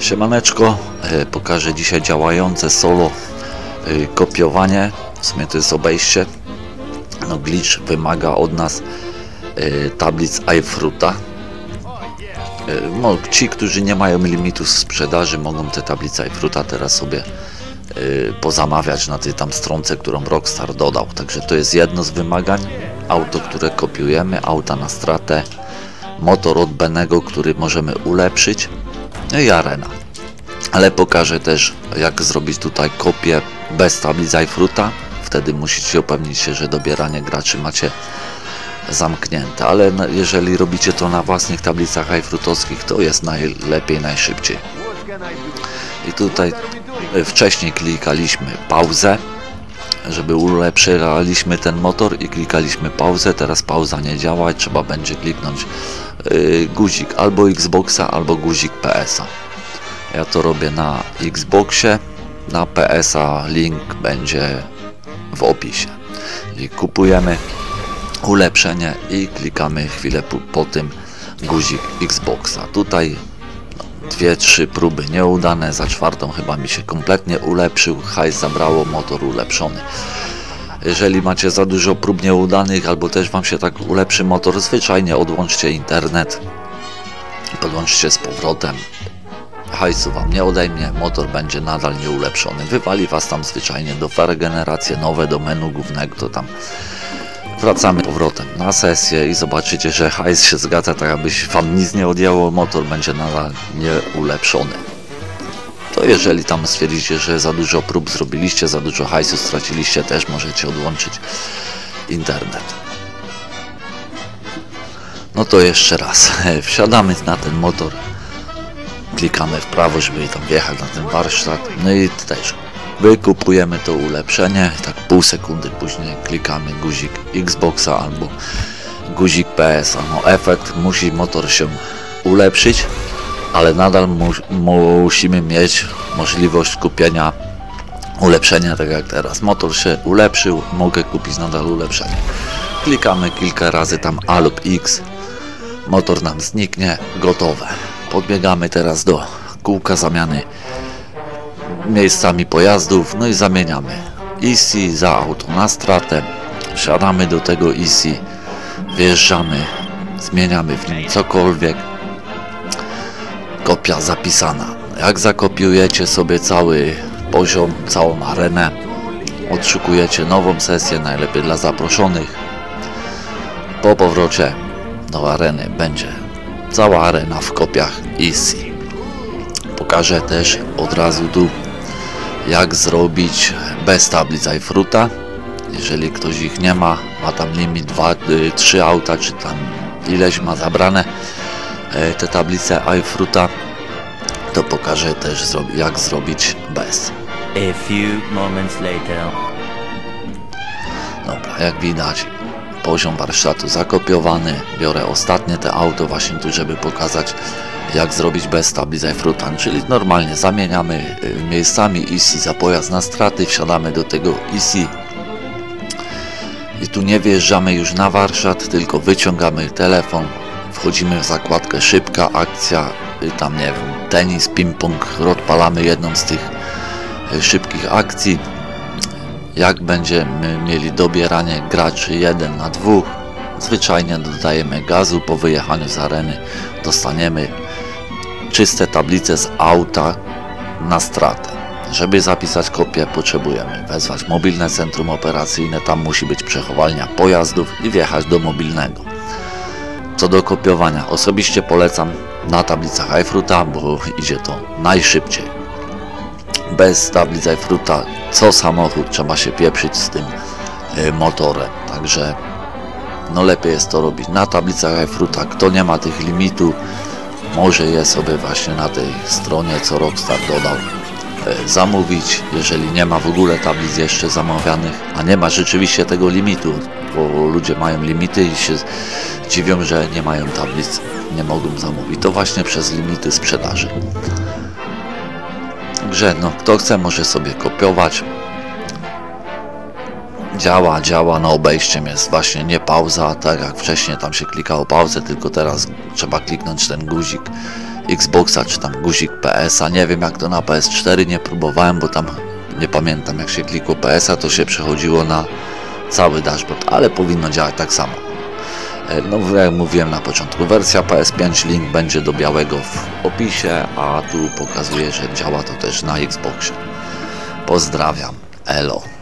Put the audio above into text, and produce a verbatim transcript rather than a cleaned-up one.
Siemaneczko, pokażę dzisiaj działające solo kopiowanie. W sumie to jest obejście. No, glitch wymaga od nas tablic iFruita. Ci, którzy nie mają limitu sprzedaży, mogą te tablice iFruita teraz sobie pozamawiać na tej tam stronce, którą Rockstar dodał. Także to jest jedno z wymagań. Auto, które kopiujemy, auta na stratę, motor od Benego, który możemy ulepszyć, no i arena. Ale pokażę też, jak zrobić tutaj kopię bez tablic iFruita. Wtedy musicie upewnić się, że dobieranie graczy macie zamknięte, ale jeżeli robicie to na własnych tablicach iFruitowskich, to jest najlepiej, najszybciej. I tutaj wcześniej klikaliśmy pauzę, żeby ulepszyliśmy ten motor i klikaliśmy pauzę. Teraz pauza nie działa i trzeba będzie kliknąć yy, guzik albo Xboxa, albo guzik P S a. Ja to robię na Xboxie, na P S a link będzie w opisie. I kupujemy ulepszenie i klikamy chwilę po, po tym guzik Xboxa. Tutaj dwie, trzy próby nieudane, za czwartą chyba mi się kompletnie ulepszył, hajs zabrało, motor ulepszony. Jeżeli macie za dużo prób nieudanych, albo też wam się tak ulepszy motor, zwyczajnie odłączcie internet, podłączcie z powrotem, hajsu wam nie odejmie, motor będzie nadal nieulepszony, wywali was tam zwyczajnie do regeneracje nowe, do menu głównego, to tam wracamy powrotem na sesję i zobaczycie, że hajs się zgadza, tak abyś wam nic nie odjęło, motor będzie nadal nieulepszony. To jeżeli tam stwierdzicie, że za dużo prób zrobiliście, za dużo hajsu straciliście, też możecie odłączyć internet. No to jeszcze raz, wsiadamy na ten motor, klikamy w prawo, żeby tam wjechać na ten warsztat, no i też wykupujemy to ulepszenie, tak pół sekundy później klikamy guzik Xboxa albo guzik P S a. No efekt, musi motor się ulepszyć, ale nadal mu musimy mieć możliwość kupienia ulepszenia, tak jak teraz. Motor się ulepszył, mogę kupić nadal ulepszenie. Klikamy kilka razy tam A lub X, motor nam zniknie, gotowe. Podbiegamy teraz do kółka zamiany miejscami pojazdów, no i zamieniamy E C za auto na stratę, wsiadamy do tego E C, wjeżdżamy, zmieniamy w nim cokolwiek, kopia zapisana. Jak zakopiujecie sobie cały poziom, całą arenę, odszukujecie nową sesję, najlepiej dla zaproszonych. Po powrocie do areny będzie cała arena w kopiach E C. Pokażę też od razu tu, jak zrobić bez tablic iFruita. Jeżeli ktoś ich nie ma, ma tam limit dwa, trzy auta, czy tam ileś ma zabrane te tablice iFruita, to pokażę też, jak zrobić bez. A few moments later. Dobra, jak widać, poziom warsztatu zakopiowany. Biorę ostatnie te auto właśnie tu, żeby pokazać, jak zrobić bez tablic iFruita, czyli normalnie zamieniamy miejscami E C za pojazd na straty, wsiadamy do tego E C i tu nie wjeżdżamy już na warsztat, tylko wyciągamy telefon, wchodzimy w zakładkę szybka akcja, tam nie wiem, tenis, ping-pong, odpalamy jedną z tych szybkich akcji. Jak będziemy mieli dobieranie graczy jeden na dwóch, zwyczajnie dodajemy gazu, po wyjechaniu z areny dostaniemy czyste tablice z auta na stratę. Żeby zapisać kopię, potrzebujemy wezwać mobilne centrum operacyjne, tam musi być przechowalnia pojazdów i wjechać do mobilnego. Co do kopiowania, osobiście polecam na tablicach iFruita, bo idzie to najszybciej. Bez tablic iFruita co samochód trzeba się pieprzyć z tym y, motorem, także no lepiej jest to robić na tablicach iFruita. Kto nie ma tych limitów, może je sobie właśnie na tej stronie, co Rockstar dodał, y, zamówić. Jeżeli nie ma w ogóle tablic jeszcze zamawianych, a nie ma rzeczywiście tego limitu, bo ludzie mają limity i się dziwią, że nie mają tablic, nie mogą zamówić, to właśnie przez limity sprzedaży. Także no, kto chce, może sobie kopiować. Działa, działa, no obejściem jest właśnie nie pauza, tak jak wcześniej tam się klikało pauzę, tylko teraz trzeba kliknąć ten guzik Xboxa, czy tam guzik P S a. Nie wiem jak to na P S cztery, nie próbowałem, bo tam nie pamiętam, jak się klikło P S a, to się przechodziło na cały dashboard, ale powinno działać tak samo. No jak mówiłem na początku, wersja P S pięć, link będzie do białego w opisie, a tu pokazuję, że działa to też na Xboxie. Pozdrawiam, elo.